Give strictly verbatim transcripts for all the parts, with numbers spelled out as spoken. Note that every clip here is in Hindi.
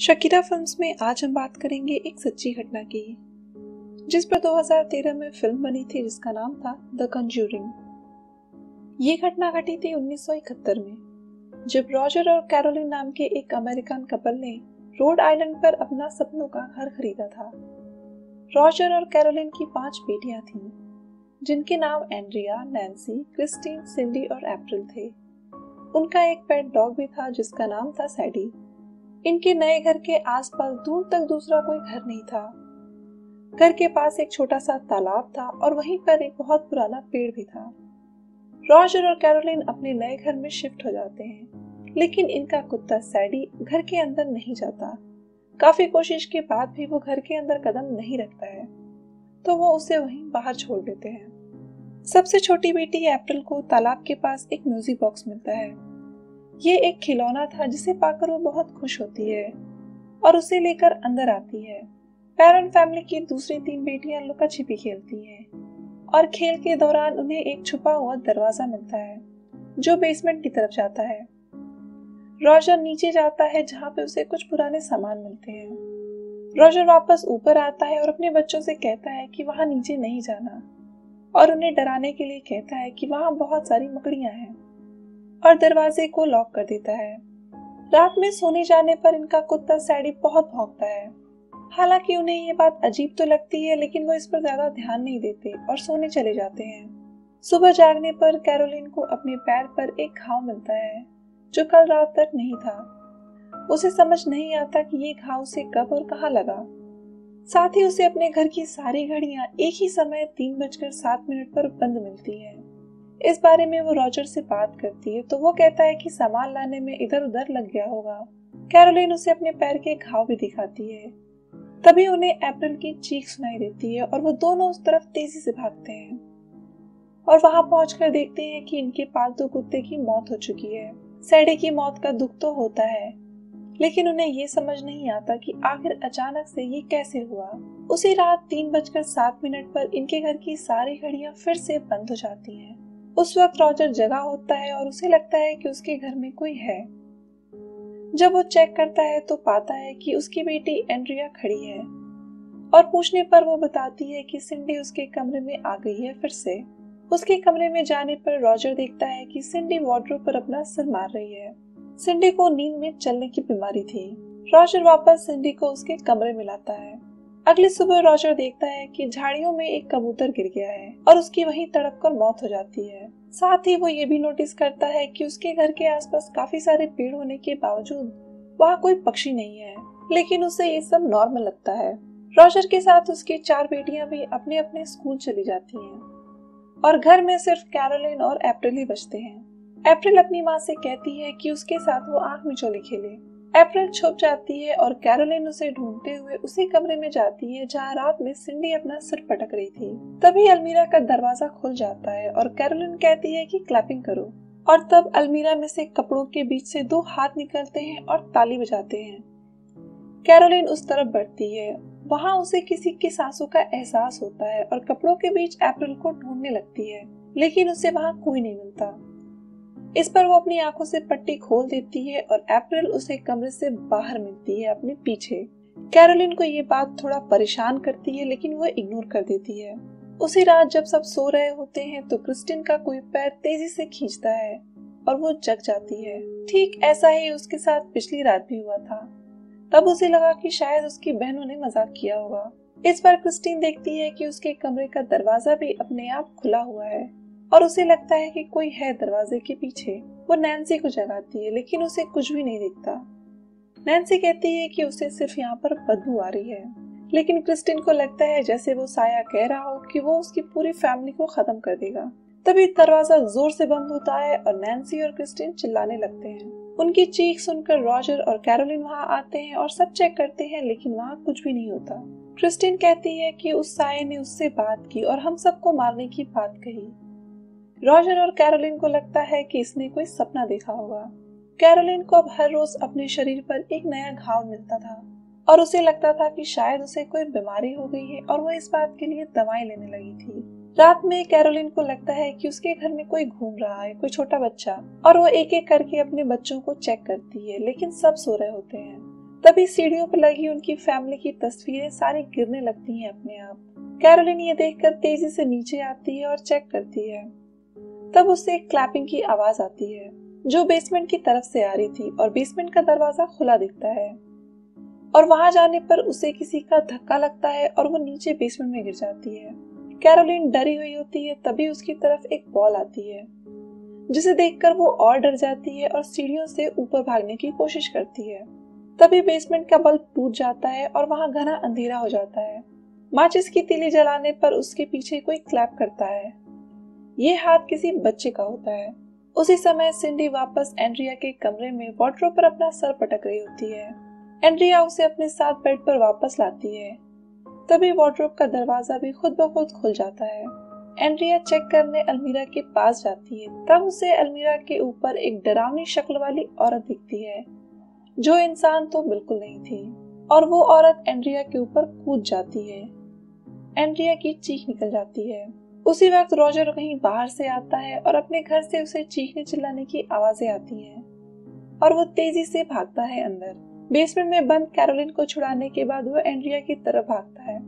शकीरा फिल्म्स में आज हम बात करेंगे एक सच्ची घटना की, जिस पर दो हज़ार तेरह में फिल्म बनी थी जिसका नाम था द कंज्यूरिंग। ये घटना घटी थी उन्नीस सौ इकहत्तर में, जब रॉजर और कैरोलिन नाम के एक अमेरिकन कपल ने रोड आइलैंड पर अपना सपनों का घर खरीदा था। रॉजर और कैरोलिन की पांच बेटियां थीं, जिनके नाम एंड्रिया, नैन्सी, क्रिस्टीन, सिंडी और अप्रैल थे। उनका एक पेट डॉग भी था जिसका नाम था सैडी। इनके नए घर के आसपास दूर तक दूसरा कोई घर नहीं था। घर के पास एक छोटा सा तालाब था और वहीं पर एक बहुत पुराना पेड़ भी था। रॉजर और कैरोलिन अपने नए घर में शिफ्ट हो जाते हैं, लेकिन इनका कुत्ता सैडी घर के अंदर नहीं जाता। काफी कोशिश के बाद भी वो घर के अंदर कदम नहीं रखता है, तो वो उसे वहीं बाहर छोड़ देते हैं। सबसे छोटी बेटी अप्रैल को तालाब के पास एक म्यूजिक बॉक्स मिलता है। ये एक खिलौना था जिसे पाकर वो बहुत खुश होती है और उसे लेकर अंदर आती है। पैरेंट फैमिली की दूसरी तीन बेटियां लुका छिपी खेलती हैं और खेल के दौरान उन्हें एक छुपा हुआ दरवाजा मिलता है जो बेसमेंट की तरफ जाता है। रॉजर नीचे जाता है जहाँ पे उसे कुछ पुराने सामान मिलते हैं। रॉजर वापस ऊपर आता है और अपने बच्चों से कहता है कि वहां नीचे नहीं जाना और उन्हें डराने के लिए कहता है कि वहां बहुत सारी मकड़ियां हैं और दरवाजे को लॉक कर देता है। रात में सोने जाने पर इनका कुत्ता सैडी बहुत भौंकता है। हालांकि उन्हें ये बात अजीब तो लगती है, लेकिन वो इस पर ज्यादा ध्यान नहीं देते और सोने चले जाते हैं। सुबह जागने पर कैरोलिन को अपने पैर पर एक घाव मिलता है जो कल रात तक नहीं था। उसे समझ नहीं आता कि ये घाव उसे कब और कहाँ लगा। साथ ही उसे अपने घर की सारी घड़ियां एक ही समय तीन बजकर सात मिनट पर बंद मिलती है। इस बारे में वो रॉजर से बात करती है तो वो कहता है कि सामान लाने में इधर उधर लग गया होगा। कैरोलिन उसे अपने पैर के घाव भी दिखाती है। तभी उन्हें अप्रैल की चीख सुनाई देती है और वो दोनों उस तरफ तेजी से भागते हैं और वहां पहुंचकर देखते हैं कि इनके पालतू कुत्ते की मौत हो चुकी है। सैडी की मौत का दुख तो होता है, लेकिन उन्हें ये समझ नहीं आता कि आखिर अचानक से ये कैसे हुआ। उसी रात तीन बजकर सात मिनट पर इनके घर की सारी घड़ियां फिर से बंद हो जाती हैं। उस वक्त रॉजर जगा होता है और उसे लगता है कि उसके घर में कोई है। जब वो चेक करता है तो पाता है कि उसकी बेटी एंड्रिया खड़ी है और पूछने पर वो बताती है कि सिंडी उसके कमरे में आ गई है फिर से। उसके कमरे में जाने पर रॉजर देखता है कि सिंडी वार्डरोब पर अपना सिर मार रही है। सिंडी को नींद में चलने की बीमारी थी। रॉजर वापस सिंडी को उसके कमरे में लाता है। अगली सुबह रॉजर देखता है कि झाड़ियों में एक कबूतर गिर गया है और उसकी वहीं तड़प कर मौत हो जाती है। साथ ही वो ये भी नोटिस करता है कि उसके घर के आसपास काफी सारे पेड़ होने के बावजूद वहाँ कोई पक्षी नहीं है, लेकिन उसे ये सब नॉर्मल लगता है। रॉजर के साथ उसकी चार बेटियां भी अपने अपने स्कूल चली जाती हैं और घर में सिर्फ कैरोलिन और अप्रैल ही बचते हैं। अप्रैल अपनी माँ से कहती है कि उसके साथ वो आंख मिचौली खेले। अप्रैल छुप जाती है और कैरोलिन उसे ढूंढते हुए उसी कमरे में जाती है जहाँ रात में सिंडी अपना सिर पटक रही थी। तभी अलमीरा का दरवाजा खुल जाता है और कैरोलिन कहती है कि क्लैपिंग करो, और तब अलमीरा में से कपड़ों के बीच से दो हाथ निकलते हैं और ताली बजाते हैं। कैरोलिन उस तरफ बढ़ती है। वहाँ उसे किसी की सांसों का एहसास होता है और कपड़ों के बीच अप्रैल को ढूंढने लगती है, लेकिन उसे वहाँ कोई नहीं मिलता। इस पर वो अपनी आंखों से पट्टी खोल देती है और अप्रैल उसे कमरे से बाहर मिलती है अपने पीछे। कैरोलिन को ये बात थोड़ा परेशान करती है, लेकिन वो इग्नोर कर देती है। उसी रात जब सब सो रहे होते हैं तो क्रिस्टीन का कोई पैर तेजी से खींचता है और वो जग जाती है। ठीक ऐसा ही उसके साथ पिछली रात भी हुआ था। तब उसे लगा कि शायद उसकी बहनों ने मजाक किया होगा। इस बार क्रिस्टीन देखती है कि उसके कमरे का दरवाजा भी अपने आप खुला हुआ है और उसे लगता है कि कोई है दरवाजे के पीछे। वो नैन्सी को जगाती है, लेकिन उसे कुछ भी नहीं दिखता। नैन्सी कहती है कि उसे सिर्फ यहाँ पर बदबू आ रही है, लेकिन क्रिस्टीन को लगता है जैसे वो साया कह रहा हो कि वो उसकी पूरी फैमिली को खत्म कर देगा। तभी दरवाजा जोर से बंद होता है और नैन्सी और क्रिस्टीन चिल्लाने लगते हैं। उनकी चीख सुनकर रॉजर और कैरोलिन वहाँ आते हैं और सब चेक करते हैं, लेकिन वहाँ कुछ भी नहीं होता। क्रिस्टीन कहती है कि उस साये ने उससे बात की और हम सबको मारने की बात कही। रॉजर और कैरोलिन को लगता है कि इसने कोई सपना देखा होगा। कैरोलिन को अब हर रोज अपने शरीर पर एक नया घाव मिलता था और उसे लगता था कि शायद उसे कोई बीमारी हो गई है और वो इस बात के लिए दवाई लेने लगी थी। रात में कैरोलिन को लगता है कि उसके घर में कोई घूम रहा है, कोई छोटा बच्चा, और वो एक एक करके अपने बच्चों को चेक करती है, लेकिन सब सो रहे होते हैं। तभी सीढ़ियों पर लगी उनकी फैमिली की तस्वीरें सारी गिरने लगती हैं अपने आप। कैरोलिन ये देखकर तेजी से नीचे आती है और चेक करती है। तब उसे एक क्लैपिंग की आवाज आती है जो बेसमेंट की तरफ से आ रही थी और बेसमेंट का दरवाजा खुला दिखता है और वहां जाने पर उसे किसी का धक्का लगता है और वो नीचे बेसमेंट में गिर जाती है। कैरोलिन डरी हुई होती है, तभी उसकी तरफ एक बॉल आती है जिसे देखकर वो और डर जाती है और सीढ़ियों से ऊपर भागने की कोशिश करती है। तभी बेसमेंट का बल्ब टूट जाता है और वहां घना अंधेरा हो जाता है। माचिस की तीली जलाने पर उसके पीछे कोई क्लैप करता है। ये हाथ किसी बच्चे का होता है। उसी समय सिंडी वापस एंड्रिया के कमरे में वार्डरोब पर अपना सर पटक रही होती है। एंड्रिया उसे अपने साथ बेड पर वापस लाती है। तभी वार्डरोब का दरवाजा भी खुद ब खुद खुल जाता है। एंड्रिया चेक करने अलमीरा के पास जाती है। तब उसे अलमीरा के ऊपर एक डरावनी शक्ल वाली औरत दिखती है जो इंसान तो बिल्कुल नहीं थी और वो औरत एंड्रिया के ऊपर कूद जाती है। एंड्रिया की चीख निकल जाती है। उसी वक्त रॉजर कहीं बाहर से आता है और अपने घर से उसे चीखने चिल्लाने की आवाजें आती हैं और वो तेजी से भागता है अंदर। बेसमेंट में बंद कैरोलिन को छुड़ाने के बाद वो एंड्रिया की तरफ भागता है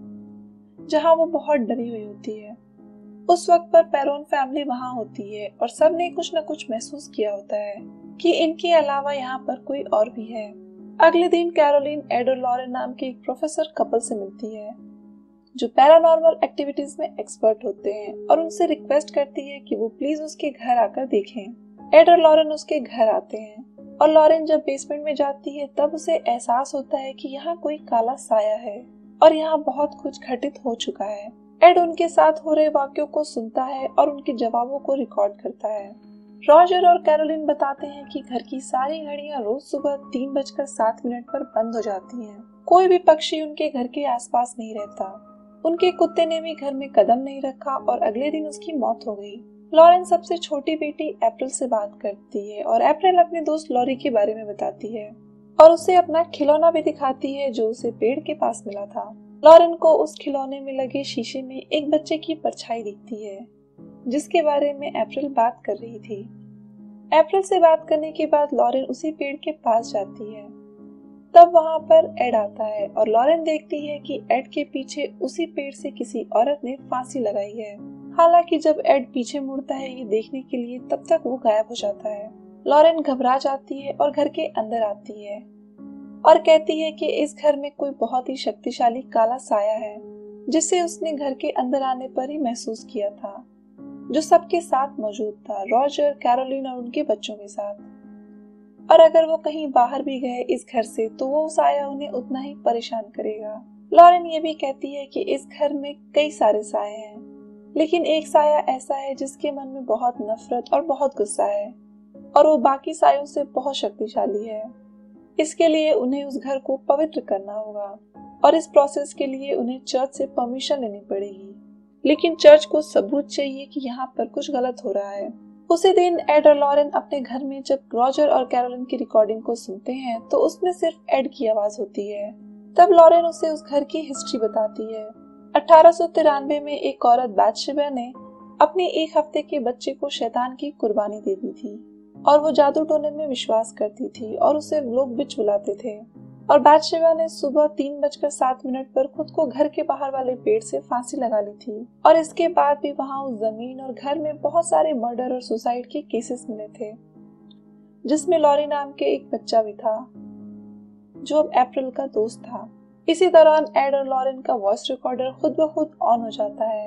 जहां वो बहुत डरी हुई होती है। उस वक्त पर पेरोन फैमिली वहां होती है और सबने कुछ न कुछ महसूस किया होता है कि इनके अलावा यहाँ पर कोई और भी है। अगले दिन कैरोलिन एड और लॉरेन नाम के एक प्रोफेसर कपल से मिलती है जो पैरानॉर्मल एक्टिविटीज में एक्सपर्ट होते हैं और उनसे रिक्वेस्ट करती है कि वो प्लीज उसके घर आकर देखें। एड और लॉरेन उसके घर आते हैं और लॉरेन जब बेसमेंट में जाती है तब उसे एहसास होता है कि यहाँ कोई काला साया है और यहाँ बहुत कुछ घटित हो चुका है। एड उनके साथ हो रहे वाक्यों को सुनता है और उनके जवाबों को रिकॉर्ड करता है। रॉजर और कैरोलिन बताते हैं कि घर की सारी घड़ियां रोज सुबह तीन बजकर सात मिनट पर बंद हो जाती हैं। कोई भी पक्षी उनके घर के आसपास नहीं रहता। उनके कुत्ते ने भी घर में कदम नहीं रखा और अगले दिन उसकी मौत हो गई। लॉरेन सबसे छोटी बेटी अप्रैल से बात करती है और अप्रैल अपने दोस्त लॉरी के बारे में बताती है और उसे अपना खिलौना भी दिखाती है जो उसे पेड़ के पास मिला था। लॉरेन को उस खिलौने में लगे शीशे में एक बच्चे की परछाई दिखती है जिसके बारे में अप्रैल बात कर रही थी। अप्रैल से बात करने के बाद लॉरेन उसी पेड़ के पास जाती है। तब वहां पर एड आता है और लॉरेन देखती है कि एड के पीछे उसी पेड़ से किसी औरत ने फांसी लगाई है। हालांकि जब एड पीछे मुड़ता है ये देखने के लिए तब तक वो गायब हो जाता है। लॉरेन घबरा जाती है और घर के अंदर आती है और कहती है कि इस घर में कोई बहुत ही शक्तिशाली काला साया है जिसे उसने घर के अंदर आने पर ही महसूस किया था, जो सबके साथ मौजूद था, रॉजर, कैरोलिन और उनके बच्चों के साथ। और अगर वो कहीं बाहर भी गए इस घर से तो वो साया उन्हें उतना ही परेशान करेगा। लॉरेन ये भी कहती है कि इस घर में कई सारे साए हैं लेकिन एक साया ऐसा है जिसके मन में बहुत नफरत और बहुत गुस्सा है और वो बाकी सायों से बहुत शक्तिशाली है। इसके लिए उन्हें उस घर को पवित्र करना होगा और इस प्रोसेस के लिए उन्हें चर्च से परमिशन लेनी पड़ेगी, लेकिन चर्च को सबूत चाहिए कि यहाँ पर कुछ गलत हो रहा है। उसी दिन एड और लॉरेन अपने घर में जब रॉजर और कैरोलिन की रिकॉर्डिंग को सुनते हैं तो उसमें सिर्फ एड की आवाज होती है। तब लॉरेन उसे उस घर की हिस्ट्री बताती है। अठारह सौ तिरानवे में एक औरत बादशेबा ने अपने एक हफ्ते के बच्चे को शैतान की कुर्बानी दे दी थी और वो जादू टोने में विश्वास करती थी और उसे लोग बिच बुलाते थे। और बादशेबा ने सुबह तीन बजकर सात मिनट पर खुद को घर के बाहर वाले पेड़ से फांसी लगा ली थी और इसके बाद भी वहां उस जमीन और घर में बहुत सारे मर्डर और सुसाइड के केसेस मिले थे जिसमें लॉरी नाम के एक बच्चा भी था जो अब अप्रैल का दोस्त था। इसी दौरान एड और लॉरेन का वॉइस रिकॉर्डर खुद ब खुद ऑन हो जाता है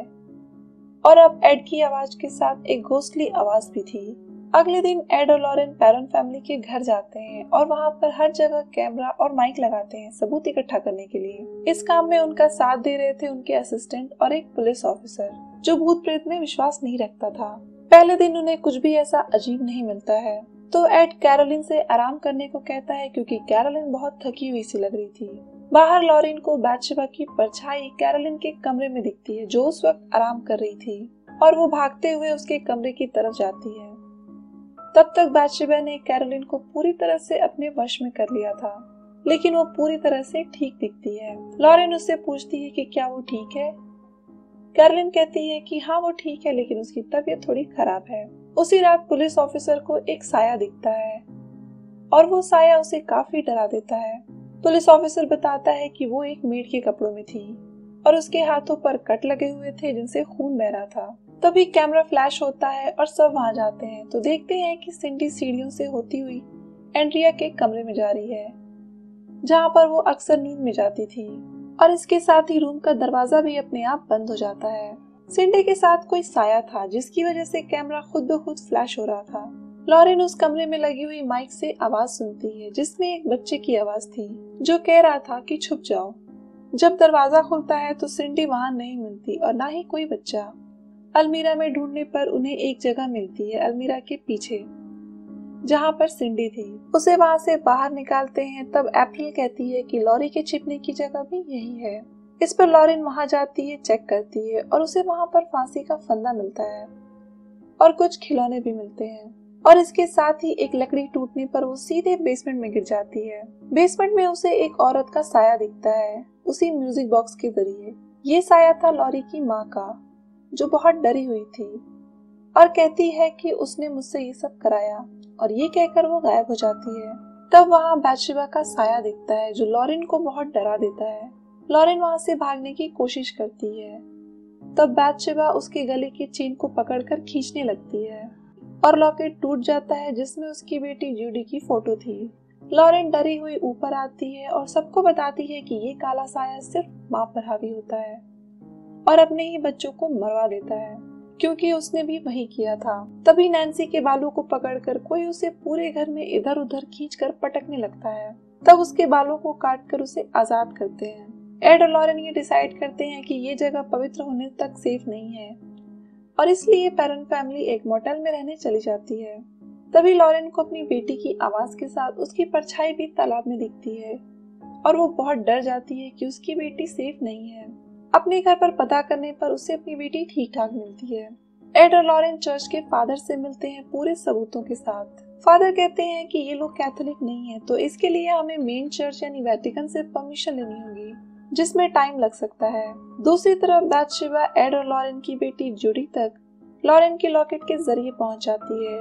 और अब एड की आवाज के साथ एक घोस्टली आवाज भी थी। अगले दिन एड और लॉरेन पैरन फैमिली के घर जाते हैं और वहां पर हर जगह कैमरा और माइक लगाते हैं सबूत इकट्ठा करने के लिए। इस काम में उनका साथ दे रहे थे उनके असिस्टेंट और एक पुलिस ऑफिसर जो भूत प्रेत में विश्वास नहीं रखता था। पहले दिन उन्हें कुछ भी ऐसा अजीब नहीं मिलता है तो एड कैरोलिन से आराम करने को कहता है क्योंकि कैरोलिन बहुत थकी हुई सी लग रही थी। बाहर लॉरेन को बादशेबा की परछाई कैरोलिन के कमरे में दिखती है जो उस वक्त आराम कर रही थी और वो भागते हुए उसके कमरे की तरफ जाती है। तब तक बादशेबा ने कैरोलिन को पूरी तरह से अपने वश में कर लिया था लेकिन वो पूरी तरह से ठीक दिखती है। लॉरेन उससे पूछती है कि क्या वो ठीक है। कैरोलिन कहती है कि हाँ वो ठीक है लेकिन उसकी तबीयत थोड़ी खराब है। उसी रात पुलिस ऑफिसर को एक साया दिखता है और वो साया उसे काफी डरा देता है। पुलिस ऑफिसर बताता है कि वो एक मेड के कपड़ों में थी और उसके हाथों पर कट लगे हुए थे जिनसे खून बह रहा था। तभी कैमरा फ्लैश होता है और सब वहां जाते हैं तो देखते हैं कि सिंडी सीढ़ियों से होती हुई एंड्रिया के कमरे में जा रही है, जहां पर वो अक्सर नींद में जाती थी, और इसके साथ ही रूम का दरवाजा भी अपने आप बंद हो जाता है। सिंडी के साथ कोई साया था जिसकी वजह से कैमरा खुद ब खुद फ्लैश हो रहा था। लॉरेन उस कमरे में लगी हुई माइक से आवाज सुनती है जिसमें एक बच्चे की आवाज थी जो कह रहा था कि छुप जाओ। जब दरवाजा खुलता है तो सिंडी वहां नहीं मिलती और ना ही कोई बच्चा। अलमीरा में ढूंढने पर उन्हें एक जगह मिलती है, अलमीरा के पीछे जहां पर सिंडी थी। उसे वहां से बाहर निकालते हैं। तब अप्रैल कहती है कि लॉरी के छिपने की जगह भी यही है। इस पर लॉरेन वहां जाती है, चेक करती है और उसे वहां पर फांसी का फंदा मिलता है और कुछ खिलौने भी मिलते हैं, और इसके साथ ही एक लकड़ी टूटने पर वो सीधे बेसमेंट में गिर जाती है। बेसमेंट में उसे एक औरत का साया दिखता है, उसी म्यूजिक बॉक्स के जरिए। ये साया था लॉरी की माँ का, जो बहुत डरी हुई थी और कहती है कि उसने मुझसे ये सब कराया, और ये कहकर वो गायब हो जाती है। तब वहाँ बैथशेबा का साया दिखता है जो लॉरेन को बहुत डरा देता है। लॉरेन वहाँ से भागने की कोशिश करती है। तब बैथशेबा उसके गले की चेन को पकड़कर खींचने लगती है और लॉकेट टूट जाता है जिसमें उसकी बेटी जूडी की फोटो थी। लॉरेन डरी हुई ऊपर आती है और सबको बताती है कि ये काला साया सिर्फ माँ पर हावी होता है और अपने ही बच्चों को मरवा देता है, क्योंकि उसने भी वही किया था। तभी नैन्सी के बालों को पकड़कर कोई उसे पूरे घर में इधर उधर खींचकर पटकने लगता है। तब उसके बालों को काटकर उसे आजाद करते हैं। एड और लॉरेन ये डिसाइड करते हैं कि ये जगह पवित्र होने तक सेफ नहीं है और इसलिए पेरेंट फैमिली एक मोटेल में रहने चली जाती है। तभी लॉरेन को अपनी बेटी की आवाज के साथ उसकी परछाई भी तालाब में दिखती है और वो बहुत डर जाती है कि उसकी बेटी सेफ नहीं है। अपने घर पर पता करने पर उसे अपनी बेटी ठीक ठाक मिलती है। एड और लॉरेन चर्च के फादर से मिलते हैं पूरे सबूतों के साथ। फादर कहते हैं कि ये लोग कैथोलिक नहीं है, तो इसके लिए हमें मेन चर्च यानी वेटिकन से परमिशन लेनी होगी, जिसमें टाइम लग सकता है। दूसरी तरफ बैथशेबा एड और लॉरेन की बेटी जूडी तक लॉरेन के लॉकेट के जरिए पहुंच जाती है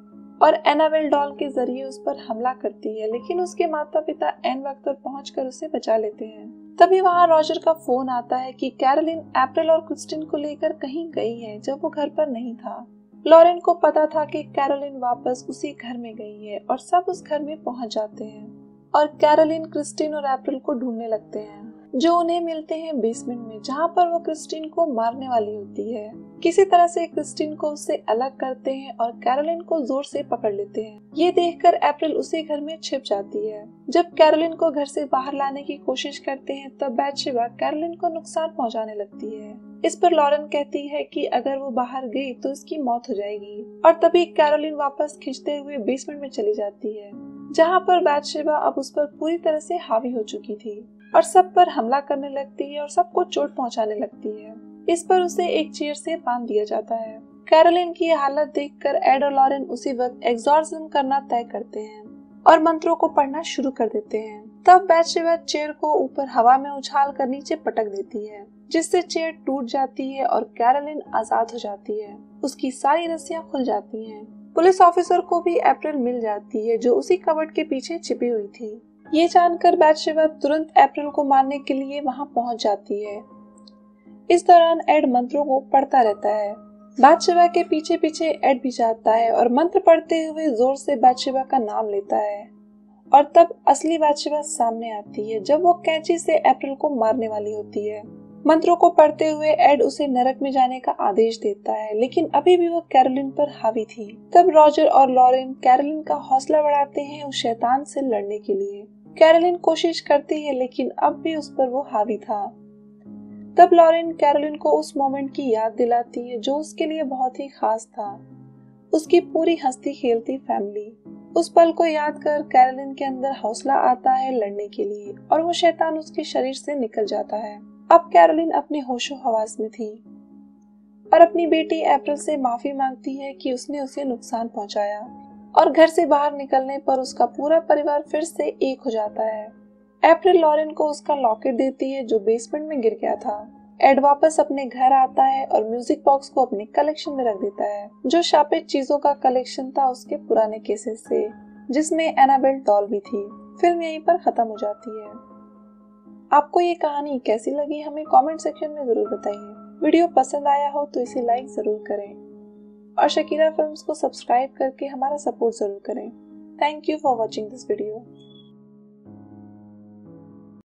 और एनाबेल डॉल के जरिए उस पर हमला करती है, लेकिन उसके माता पिता एन वक्त पर पहुंचकर उसे बचा लेते हैं। तभी वहां रॉजर का फोन आता है कि कैरोलिन अप्रैल और क्रिस्टिन को लेकर कहीं गई है जब वो घर पर नहीं था। लॉरेन को पता था कि कैरोलिन वापस उसी घर में गई है और सब उस घर में पहुंच जाते हैं और कैरोलिन, क्रिस्टिन और अप्रैल को ढूंढने लगते हैं, जो उन्हें मिलते हैं बेसमेंट में, जहां पर वो क्रिस्टिन को मारने वाली होती है। किसी तरह से क्रिस्टिन को उससे अलग करते हैं और कैरोलिन को जोर से पकड़ लेते हैं। ये देखकर अप्रैल उसी घर में छिप जाती है। जब कैरोलिन को घर से बाहर लाने की कोशिश करते हैं तब बैथशेबा कैरोलिन को नुकसान पहुंचाने लगती है। इस पर लॉरेन कहती है कि अगर वो बाहर गई तो इसकी मौत हो जाएगी, और तभी कैरोलिन वापस खींचते हुए बेसमेंट में चली जाती है, जहाँ पर बैथशेबा अब उस पर पूरी तरह से हावी हो चुकी थी और सब पर हमला करने लगती है और सबको चोट पहुंचाने लगती है। इस पर उसे एक चेयर से बांध दिया जाता है। कैरोलिन की हालत देखकर एड और लॉरेन उसी वक्त एग्जॉर्सिज्म करना तय करते हैं और मंत्रों को पढ़ना शुरू कर देते हैं। तब बैथशेबा चेयर को ऊपर हवा में उछाल कर नीचे पटक देती है, जिससे चेयर टूट जाती है और कैरोलिन आजाद हो जाती है। उसकी सारी रस्सियां खुल जाती हैं। पुलिस ऑफिसर को भी अप्रैल मिल जाती है, जो उसी कबर्ड के पीछे छिपी हुई थी। ये जानकर बैथशेबा तुरंत अप्रैल को मारने के लिए वहां पहुंच जाती है। इस दौरान एड मंत्रों को पढ़ता रहता है। बैथशेबा के पीछे पीछे एड भी जाता है और मंत्र पढ़ते हुए जोर से बैथशेबा का नाम लेता है, और तब असली बैथशेबा सामने आती है जब वो कैंची से अप्रैल को मारने वाली होती है। मंत्रों को पढ़ते हुए एड उसे नरक में जाने का आदेश देता है, लेकिन अभी भी वो कैरोलिन पर हावी थी। तब रॉजर और लॉरेन कैरोलिन का हौसला बढ़ाते हैं उस शैतान से लड़ने के लिए। कैरोलिन कोशिश करती है, लेकिन अब भी उस पर वो हावी था। तब लॉरेन कैरोलिन को उस मोमेंट की याद दिलाती है जो उसके लिए बहुत ही खास था, उसकी पूरी हंसती खेलती फैमिली। उस पल को याद कर कैरोलिन के अंदर हौसला आता है लड़ने के लिए और वो शैतान उसके शरीर से निकल जाता है। अब कैरोलिन अपने होशो हवास में थी और अपनी बेटी अप्रैल से माफी मांगती है कि उसने उसे नुकसान पहुंचाया, और घर से बाहर निकलने पर उसका पूरा परिवार फिर से एक हो जाता है। अप्रैल लॉरेन को उसका लॉकेट देती है जो बेसमेंट में गिर गया था। एड वापस अपने घर आता है और म्यूजिक बॉक्स को अपने कलेक्शन में रख देता है, जो शापित चीजों का कलेक्शन था उसके पुराने केसेस से, जिसमें एनाबेल डॉल भी थी। फिल्म यहीं पर खत्म हो जाती है। आपको ये कहानी कैसी लगी हमें कमेंट सेक्शन में जरूर बताइए। वीडियो पसंद आया हो तो इसे लाइक जरूर करें और शकीरा फिल्म्स को सब्सक्राइब करके हमारा सपोर्ट जरूर करें। Thank you for watching this video.